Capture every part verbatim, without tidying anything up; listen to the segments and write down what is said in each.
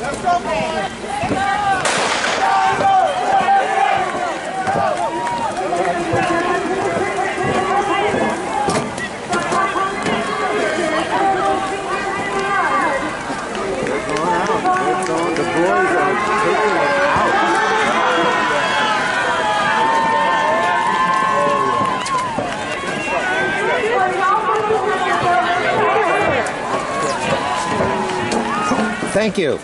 Thank you.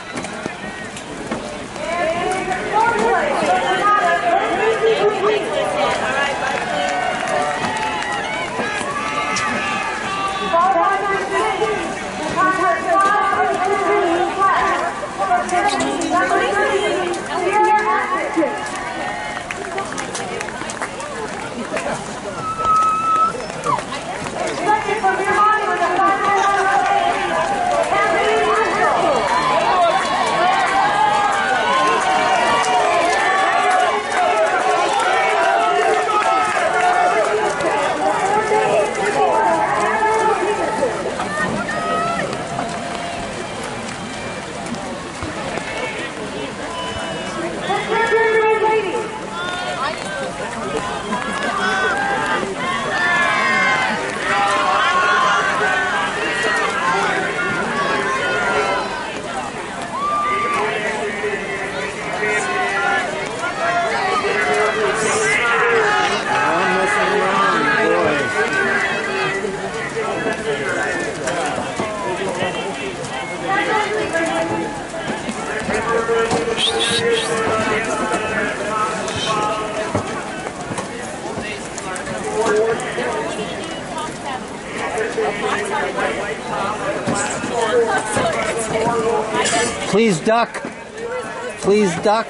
Please duck. Please duck.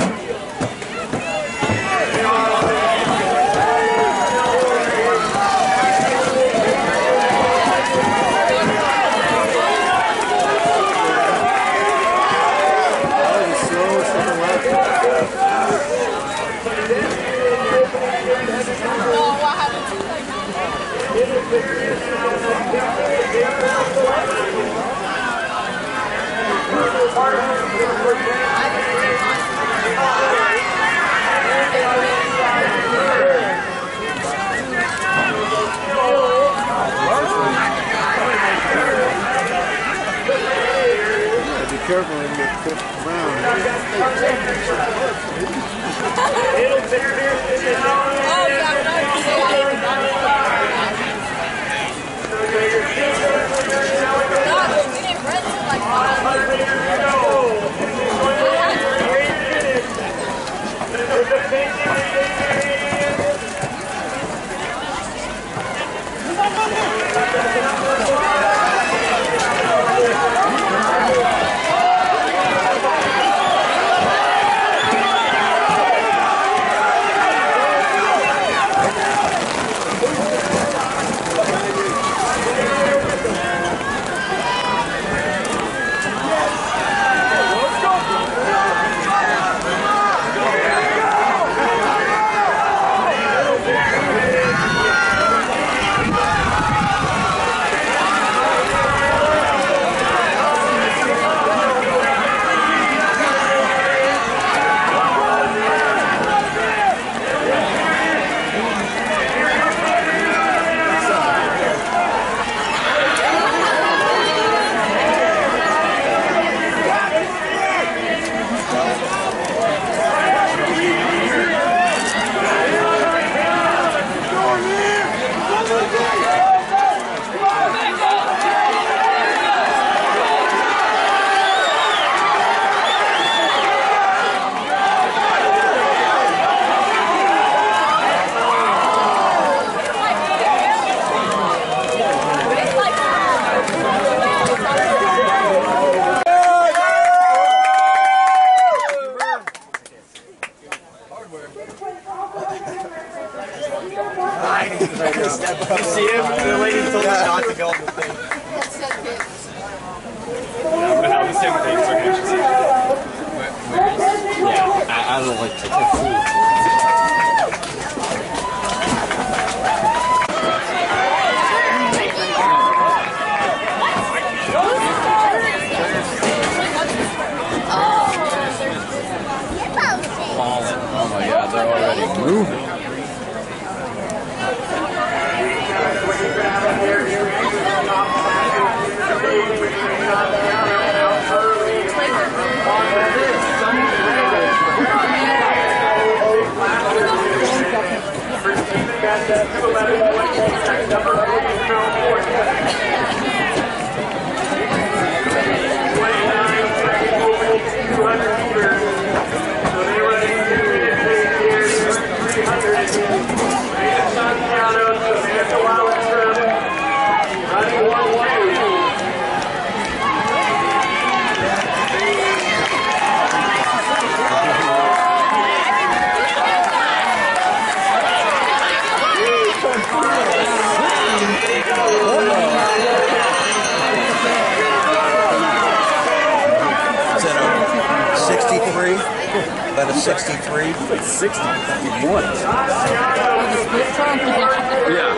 Be careful and get pushed around. See him? The lady told me not to go on the thing. Yeah, I'm gonna have the same thing. Yeah, I, I don't like to take food. moving. sixty-three? About a sixty-three? It's like sixty-one. Yeah.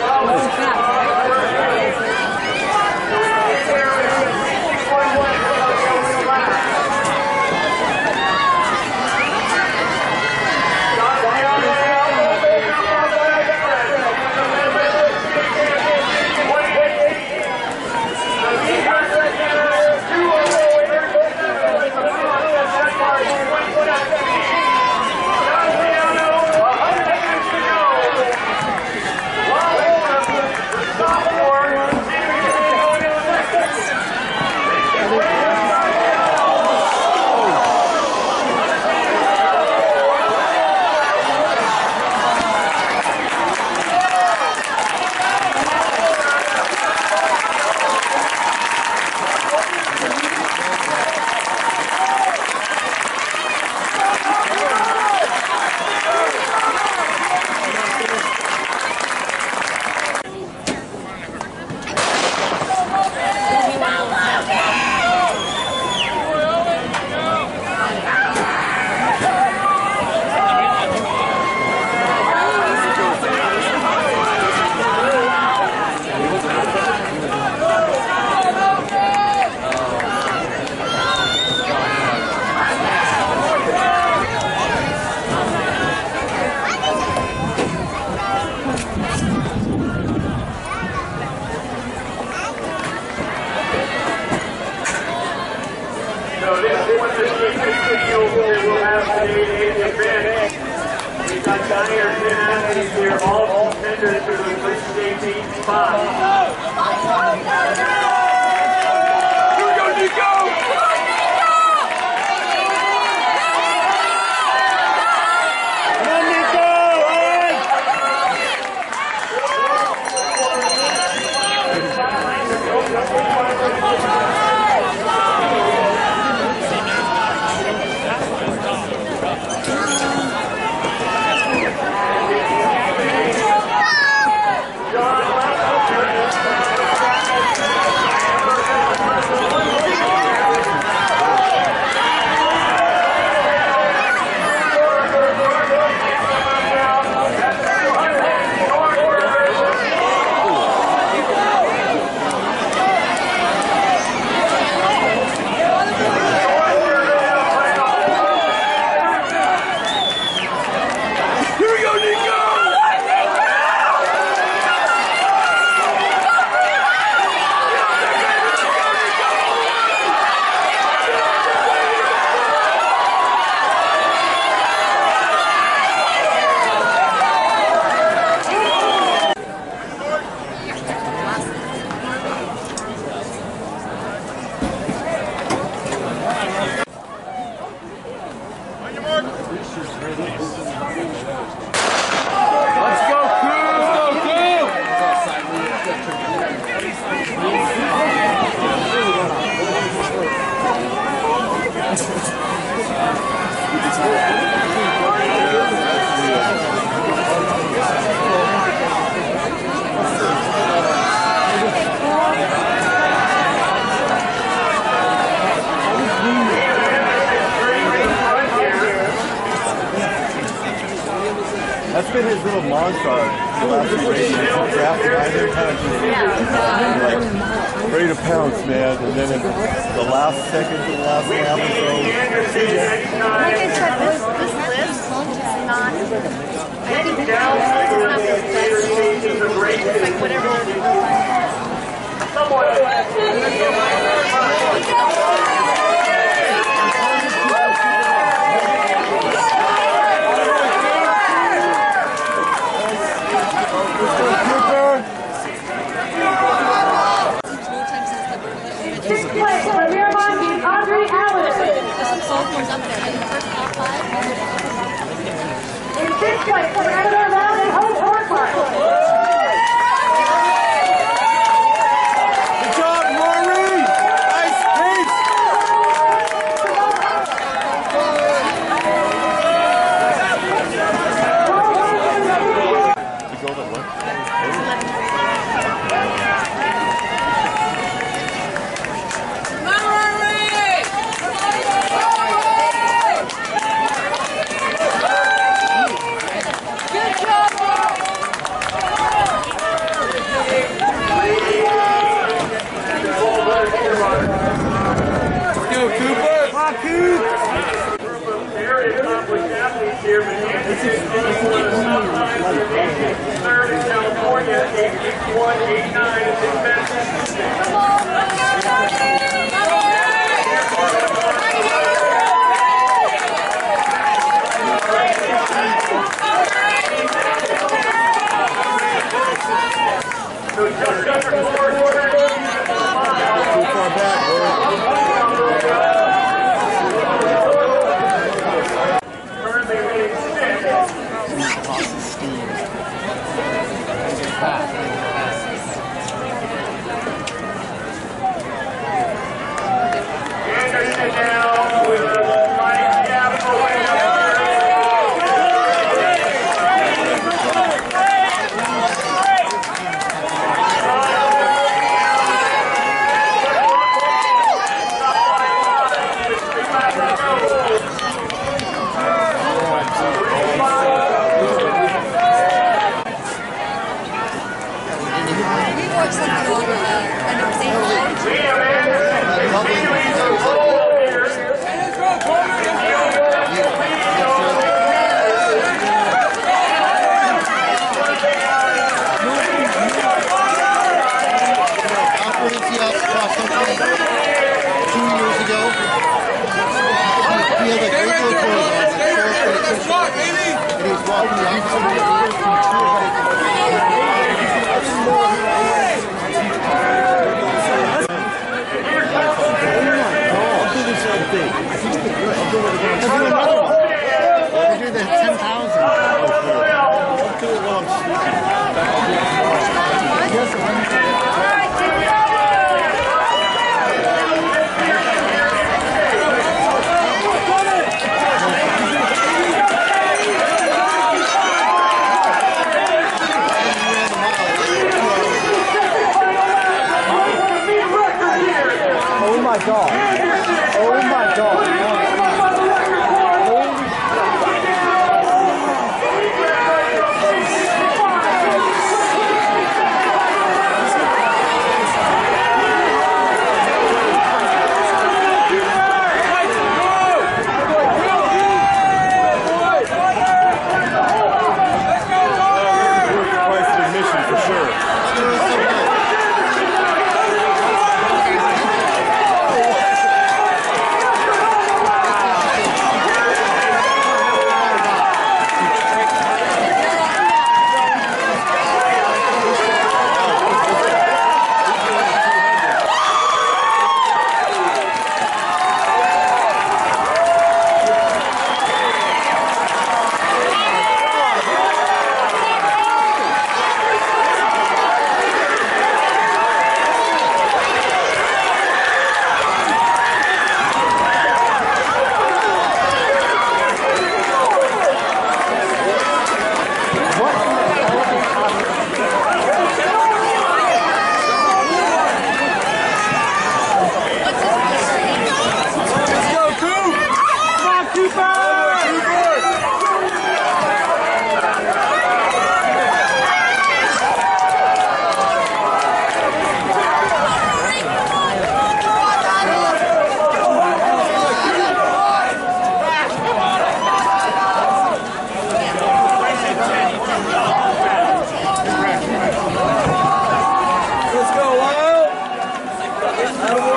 We've got Johnny or ten athletes here, all contenders for the Sweet eighteen spot. Here goes Nico! John been his little mantra the last few races. Draft either kind of just like ready to pounce, man. And then in the last second to the last lap or so. Like I said, this, this list is not, I think now it's not the best list. It's like whatever. Sixth place for Miramont is Audrey Allen. In fifth place for Amador Valley, Hope Hornmark. Good job, Maureen! Nice pace! You go to what? Third in California, eight one eight nine is in So just under four quarters. Too far back, Currently leading six. Anderson now with a right gap for Second,